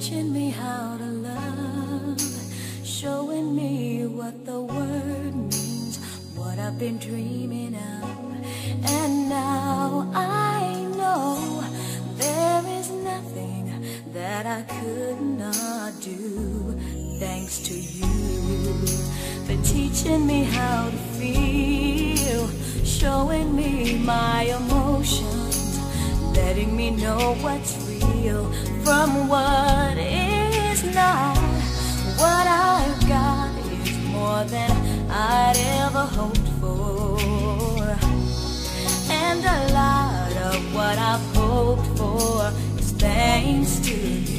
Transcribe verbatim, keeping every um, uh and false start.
teaching me how to love, showing me what the word means, what I've been dreaming of. And now I know there is nothing that I could not do, thanks to you for teaching me how to feel, showing me my emotions, letting me know what's real from what is not. What I've got is more than I'd ever hoped for, and a lot of what I've hoped for is thanks to you.